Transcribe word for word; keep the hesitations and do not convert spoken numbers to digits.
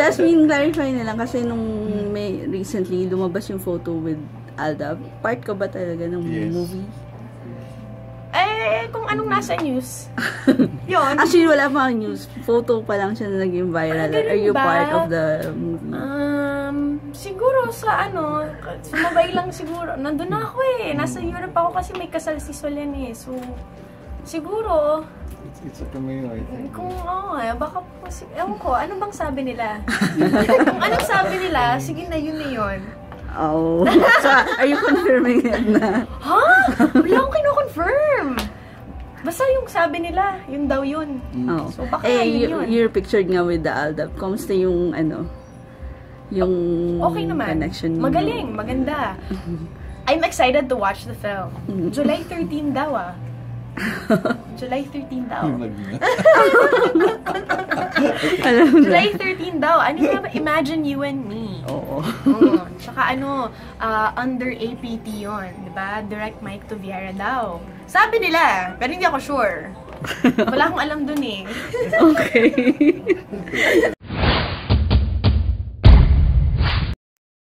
Jasmine, clarify na lang kasi nung may recently lumabas yung photo with AlDub. Part ka ba talaga ng yes. movie? Eh, kung anong nasa news. Yun. Actually, wala pa news. Photo pa lang siya na naging viral. Ah, Are you ba? part of the movie? Um, siguro sa ano, sumabay lang siguro. Nandun na ako eh. Nasa Europe ako kasi may kasal si Solen eh. So, siguro, It's, it's a cameo, I think. Kung, oo, oh, baka po, ewan ko, ano bang sabi nila? Kung anong sabi nila, sige na, yun na yun. Oh. So, are you confirming it na? Ha? Wala akong kino-confirm. Basta yung sabi nila, yun daw yun. Oh. So, baka eh, yun yun. You're pictured nga with the AlDub. Kamusta yung, ano, yung okay naman. Connection? Magaling, maganda. I'm excited to watch the film. July thirteenth daw ah. July thirteenth daw. July thirteenth daw. Ano nga ba? Imagine You and Me. Oo. Oh, tsaka ano, uh, under A P T yun. Diba? Direct Mike to Viera daw. Sabi nila, pero hindi ako sure. Wala akong alam dun eh. Okay.